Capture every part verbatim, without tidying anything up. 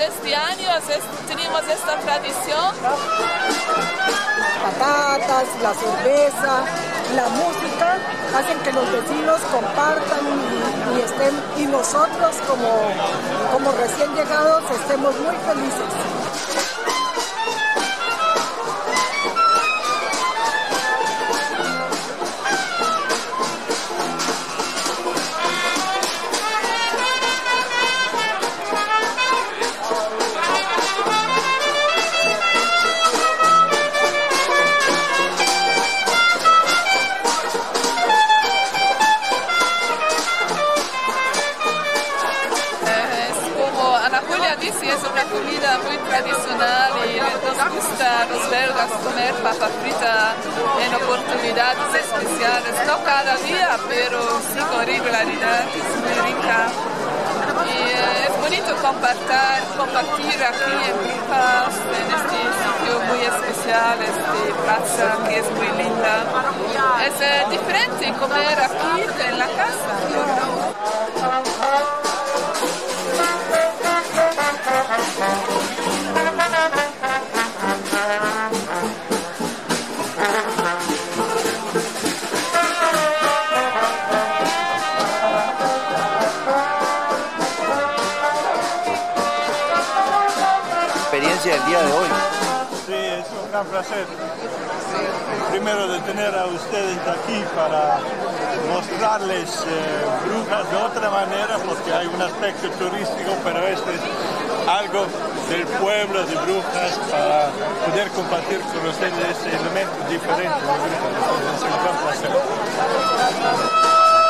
desde años es, tenemos esta tradición. Patatas, la cerveza, la música hacen que los vecinos compartan y, y estén, y nosotros como, como recién llegados estemos muy felices. Sí, es una comida muy tradicional y nos gusta a los belgas comer papa frita en oportunidades especiales, no cada día, pero sí con regularidad, es muy rica. Y eh, es bonito compartir, compartir aquí en Brujas, en este sitio muy especial, esta plaza que es muy linda. Es eh, diferente comer aquí que en la casa. Experiencia del día de hoy. Sí, es un gran placer. Primero de tener a ustedes aquí para mostrarles eh, Brujas de otra manera, porque hay un aspecto turístico, pero este es algo del pueblo de Brujas para poder compartir con ustedes este elemento diferente de Brujas. Es un gran placer.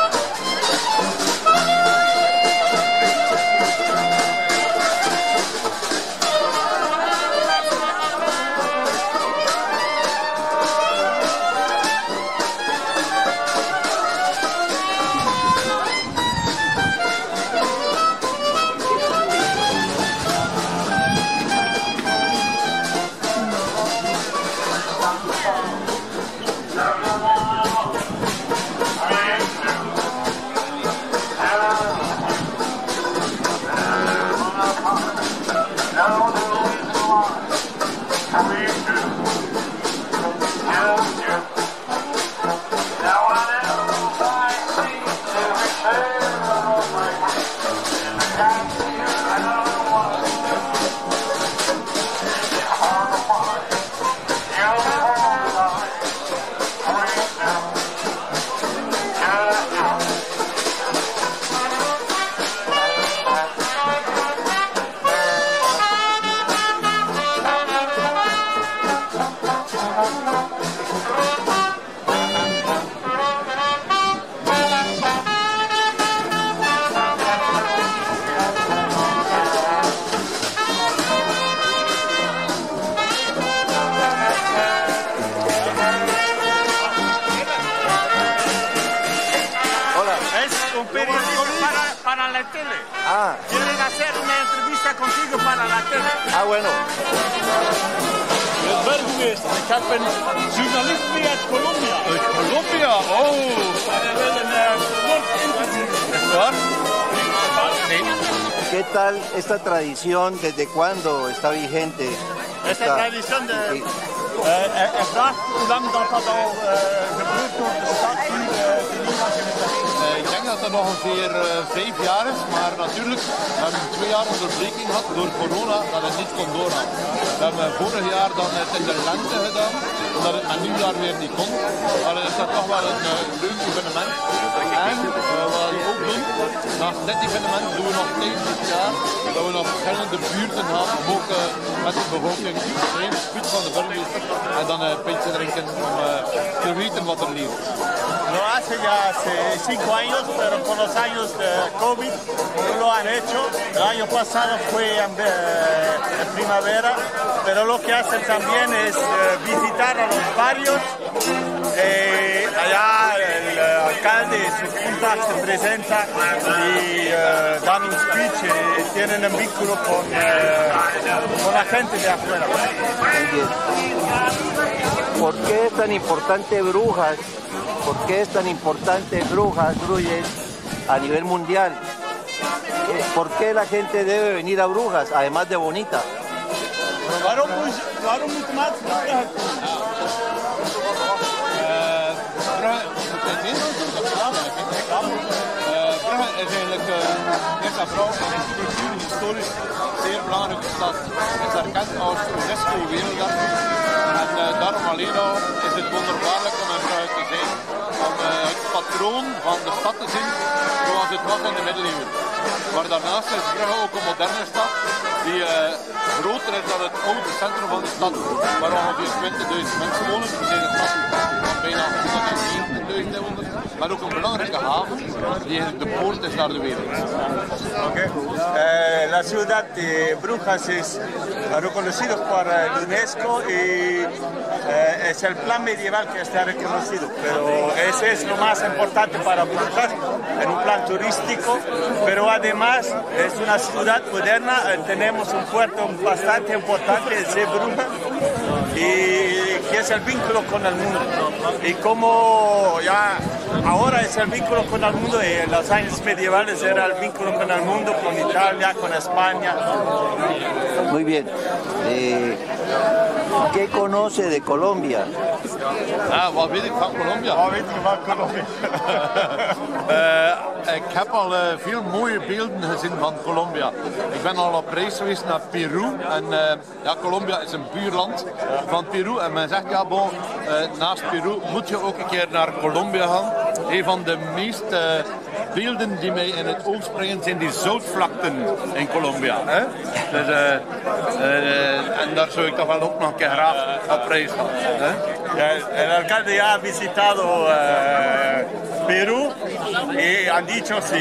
Para, para la tele. Ah. Quieren hacer una entrevista contigo para la tele. Ah, bueno. Ik ben geweest. Ik heb een journalist mee uit Colombia. Uit Colombia? Oh. En hij wil een uh, kort interview. ¿Es waar? Sí. ¿Qué tal esta tradición? ¿Desde cuándo está vigente? Esta Esta- tradition, de, Sí. uh, hij, hij vraagt hoe lang dat, dat al uh, gebeurt door de stad hier uh, te Lima. Uh, ik denk dat dat nog ongeveer uh, vijf jaar is, maar natuurlijk, we hebben twee jaar onderbreking gehad door corona, dat het niet kon doorgaan. We hebben vorig jaar dan het in de lente gedaan, omdat het met nieuwjaar weer niet kon. Maar het is dat toch wel een uh, leuk evenement. En uh, wat we ook doen, naast dit evenement doen we nog tijdens dit jaar, dat we naar verschillende buurten gaan, om ook uh, met de bevolking een speech van de burgemeester en dan een uh, pintje drinken om uh, te weten wat er leeft. Lo hace ya hace cinco años, pero con los años de COVID no lo han hecho. El año pasado fue en, eh, en primavera, pero lo que hacen también es eh, visitar a los barrios. Eh, allá el eh, alcalde y sus juntas se presentan y eh, dan un speech y tienen un vínculo con, eh, con la gente de afuera. Muy bien. ¿Por qué es tan importante Brujas? ¿Por qué es tan importante Brujas, Bruges, a nivel mundial? ¿Por qué la gente debe venir a Brujas, además de bonita? Waarom moet, waarom moet de maat Brugge Brugge is eigenlijk uh, eerst en vooral cultuur historisch zeer belangrijke stad. Het is erkend als UNESCO werelderfgoed. En uh, daarom alleen al is het wonderbaarlijk om in Brugge te zijn. Om uh, het patroon van de stad te zien zoals het was in de middeleeuwen. Maar daarnaast is Brugge ook een moderne stad die uh, groter is dan het oude centrum van de stad, waar ongeveer twintigduizend mensen wonen. We zijn een stad van bijna honderdzeventigduizend inwoners, maar ook een belangrijke haven die de poort is naar de wereld. Okay. Eh, la ciudad de Brujas es reconocido por la UNESCO y eh, es el plan medieval que está reconocido, pero ese es lo más importante para Brujas en un plan turístico, pero además es una ciudad moderna, eh, tenemos un puerto bastante importante de Brujas y que es el vínculo con el mundo. Y como ya ahora es el vínculo con el mundo, y en los años medievales era el vínculo con el mundo, con Italia, con España. Muy bien. Eh, ¿Qué conoce de Colombia? Ah, wat weet ik van Colombia? Wat weet je van Colombia? uh, ik heb al uh, veel mooie beelden gezien van Colombia. Ik ben al op reis geweest naar Peru. En uh, ja, Colombia is een buurland van Peru. En men zegt, ja bon, uh, naast Peru moet je ook een keer naar Colombia gaan. Een van de meest uh, beelden die mij in het oog springen zijn die zoutvlakten in Colombia. Hè? Dus, uh, uh, en daar zou ik toch wel ook nog een keer graag op reis gaan. Hè? El, el alcalde ya ha visitado eh, Perú y han dicho si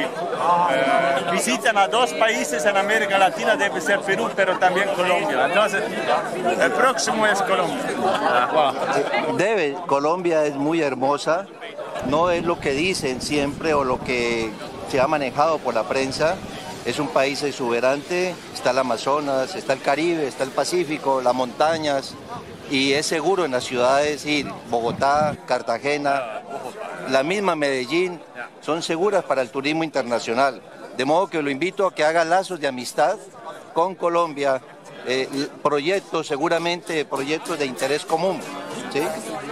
eh, visitan a dos países en América Latina debe ser Perú, pero también Colombia. Entonces, el próximo es Colombia. Debe, Colombia es muy hermosa, no es lo que dicen siempre o lo que se ha manejado por la prensa. Es un país exuberante, está el Amazonas, está el Caribe, está el Pacífico, las montañas, y es seguro en las ciudades ir, Bogotá, Cartagena, la misma Medellín, son seguras para el turismo internacional. De modo que lo invito a que haga lazos de amistad con Colombia, eh, proyectos, seguramente proyectos de interés común, ¿sí?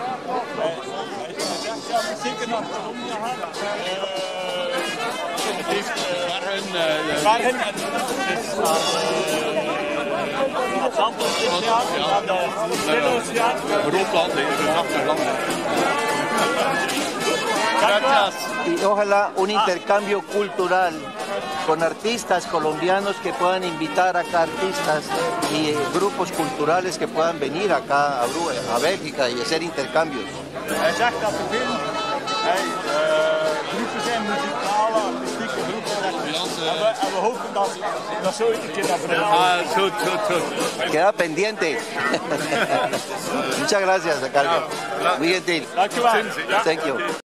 Y ojalá un intercambio cultural con artistas colombianos que puedan invitar acá artistas y eh, grupos culturales que puedan venir acá a, Bruges, a Bélgica y hacer intercambios. Hij zegt dat er veel hey, uh, groepen zijn, muzikale, artistieke groepen. En we, en we hopen dat, dat zo een keer naar Bruges. Ah, goed, goed, goed. Queda pendiente. Muchas gracias, alcalde. Muy gentil. Dankjewel. Thank you.